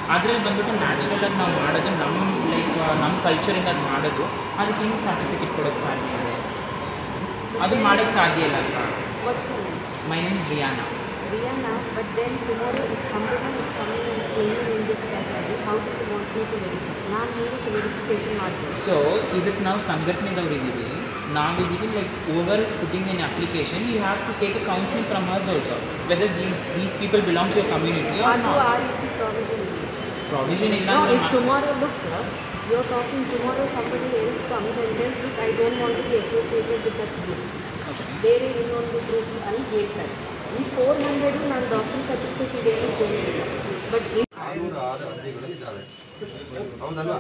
ಅದರಲ್ಲಿ ಬಂದ್ಬಿಟ್ಟು ನ್ಯಾಚುರಲಾಗಿ ನಾವು ಮಾಡೋದು ನಮ್ಮ ಕಲ್ಚರಿಂದ ಅದು ಮಾಡೋದು ಅದಕ್ಕೆ ಹೆಂಗೆ ಸರ್ಟಿಫಿಕೇಟ್ ಕೊಡೋಕ್ಕೆ ಸಾಧ್ಯ ಇದೆ? ಅದು ಮಾಡೋಕ್ಕೆ ಸಾಧ್ಯ ಇಲ್ಲ ಅಲ್ವಾ? My name is Rihanna. Rihanna, but then tomorrow if somebody is coming and claiming in this category, how do you want me to verify? ನಾನು ಹೇಗೆ ವೆರಿಫಿಕೇಶನ್ ಮಾಡ್ತೀನಿ? ಸೊ ಇದಕ್ಕೆ ನಾವು ಸಂಘಟನೆದವ್ರು ಇದ್ದೀವಿ, ನಾವಿದ್ದೀವಿ. Like over is putting in application, you have to take a counselling from hers also whether these people belong to your community or ಅದು not. ಆ ರೀತಿ ಪ್ರಾವಿಷನ್ ಇಲ್ಲ. No, if tomorrow, look, you're talking tomorrow somebody else comes and tells me I don't want to be associated with that group. ಬೇರೆ ಇನ್ನೊಂದು group ಅಲ್ಲಿ ಹೇಳ್ತಾರೆ. ಈ 400 ನಾನು ಡಾಕ್ಟರ್ ಸರ್ಟಿಫಿಕೇಟ್ ಇದೆ ಅಂತ ಹೇಳಿಲ್ಲ. ಬಟ್ ಹೌದಲ್ವಾ?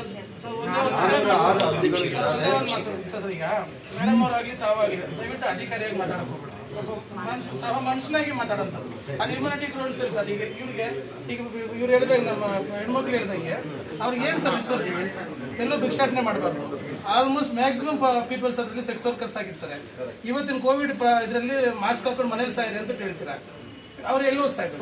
ಈಗ ಮೇಡಮ್ ಅವರಾಗಲಿ ತಾವಾಗಲಿ ದಯವಿಟ್ಟು ಅಧಿಕಾರಿಯಾಗಿ ಮಾತಾಡಕ್ ಹೋಗ್ಬಿಡ್ರಿ. ಮನುಷ್ಯನಾಗಿ ಮಾತಾಡೋಂಥದ್ದು ಅದು ಹ್ಯೂಮನಿಟಿ ಗ್ರೌಂಡ್ ಸರಿ ಸರ್. ಈಗ ಇವ್ರಿಗೆ ಈಗ ಇವ್ರು ಹೇಳ್ದಂಗೆ ನಮ್ಮ ಹೆಣ್ಮಕ್ಳು ಹೇಳ್ದಂಗೆ ಅವ್ರಿಗೆ ಏನು ಸರ್ ರಿಸೋರ್ಸ್ ಎಲ್ಲೋ ಭಿಕ್ಷಾಟನೆ ಮಾಡಬಾರ್ದು. ಆಲ್ಮೋಸ್ಟ್ ಮ್ಯಾಕ್ಸಿಮಮ್ ಪೀಪಲ್ಸ್ ಅದರಲ್ಲಿ ಸೆಕ್ಸ್ ವರ್ಕರ್ಸ್ ಆಗಿರ್ತಾರೆ. ಇವತ್ತಿನ ಕೋವಿಡ್ ಇದರಲ್ಲಿ ಮಾಸ್ಕ್ ಹಾಕೊಂಡು ಮನೇಲಿ ಸಾಯಿರಿ ಅಂತ ಹೇಳ್ತೀರಾ. ಅವ್ರು ಎಲ್ಲೋ ಸಾಯ್ಬೇಕು.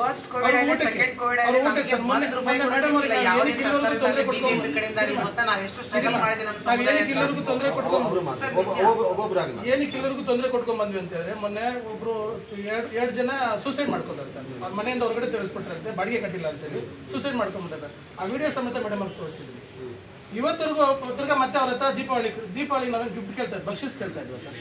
ಏನಕ್ಕೆ ಎಲ್ಲರಿಗೂ ತೊಂದರೆ ಕೊಟ್ಕೊಂಡ್ ಬಂದ್ವಿ ಅಂತ ಹೇಳಿದ್ರೆ, ಮೊನ್ನೆ ಒಬ್ರು 2 ಜನ ಸೂಸೈಡ್ ಮಾಡ್ಕೊಂಡ್ರೆ ಸರ್. ಅವ್ರ ಮನೆಯಿಂದ ಹೊರಗಡೆ ತಿಳಿಸ್ಬಿಟ್ರಂತೆ, ಬಾಡಿಗೆ ಕಟ್ಟಿಲ್ಲ ಅಂತೇಳಿ ಸೂಸೈಡ್ ಮಾಡ್ಕೊಂಡ್ಬಿಟ್ಟಾರೆ. ಆ ವಿಡಿಯೋ ಸಮೇತ ಮೇಡಮ್ ಅವ್ರಿಗೆ ತೋರಿಸಿದ್ವಿ. ಇವತ್ತರೆಗೂ ತಿರ್ಗಾ ಮತ್ತೆ ಅವ್ರ ಹತ್ರ ದೀಪಾವಳಿ ನಾವು ಗಿಫ್ಟ್ ಕೇಳ್ತಾ ಇದ್ವಿ, ಬಕ್ಷಿಸ್ ಕೇಳ್ತಾ ಇದ್ವಿ ಸರ್.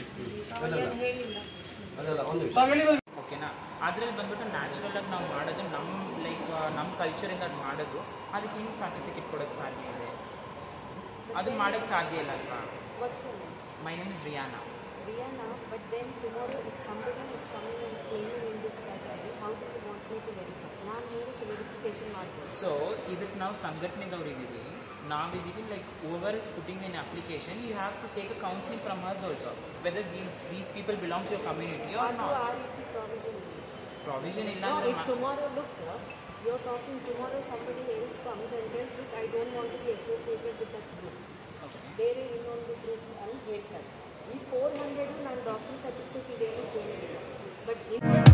ಓಕೆನಾ? ಅದರಲ್ಲಿ ಬಂದ್ಬಿಟ್ಟು ನ್ಯಾಚುರಲಾಗಿ ನಾವು ಮಾಡೋದು ನಮ್ಮ ಕಲ್ಚರಿಂದ ಅದು ಮಾಡೋದು ಅದಕ್ಕೆ ಹೆಂಗೆ ಸರ್ಟಿಫಿಕೇಟ್ ಕೊಡೋಕ್ಕೆ ಸಾಧ್ಯ ಇದೆ? ಅದು ಮಾಡೋಕ್ಕೆ ಸಾಧ್ಯ ಇಲ್ಲ ಅಲ್ವಾ? My name is Rihanna. Rihanna, but then tomorrow if somebody is coming and claiming in this category, how do you want me to verify? ನಾನು ಹೇಗೆ ವೆರಿಫಿಕೇಶನ್ ಮಾಡ್ತೀನಿ? ಸೊ ಇದಕ್ಕೆ ನಾವು ಸಂಘಟನೆದವ್ರು ಇದ್ದೀವಿ, ನಾವಿದ್ದೀವಿ. Like over is putting in application, you have to take a counselling from hers also whether these people belong to your community or not. ಆ ರೀತಿ ಪ್ರಾವಿಷನ್ ಇಲ್ಲ. No, if tomorrow, look, you're talking tomorrow somebody else comes and tells me I don't want to be associated with that group. ಬೇರೆ ಇನ್ನೊಂದು group ಅಲ್ಲಿ ಹೇಳ್ತಾರೆ. ಈ 400 ನಾನು doctor certificate ಇದೆ ಅಂತ ಹೇಳಿಲ್ಲ. ಬಟ್